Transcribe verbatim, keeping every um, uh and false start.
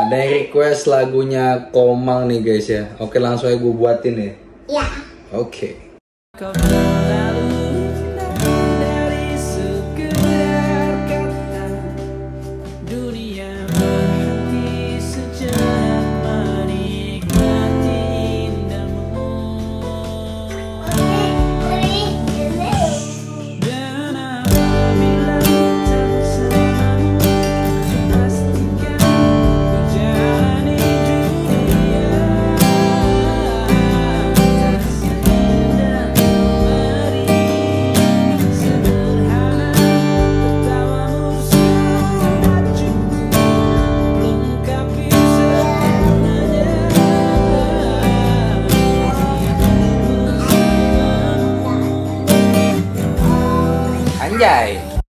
Ada yang request lagunya Komang nih guys ya. Oke, langsung aja gue buatin ya. Ya. Oke.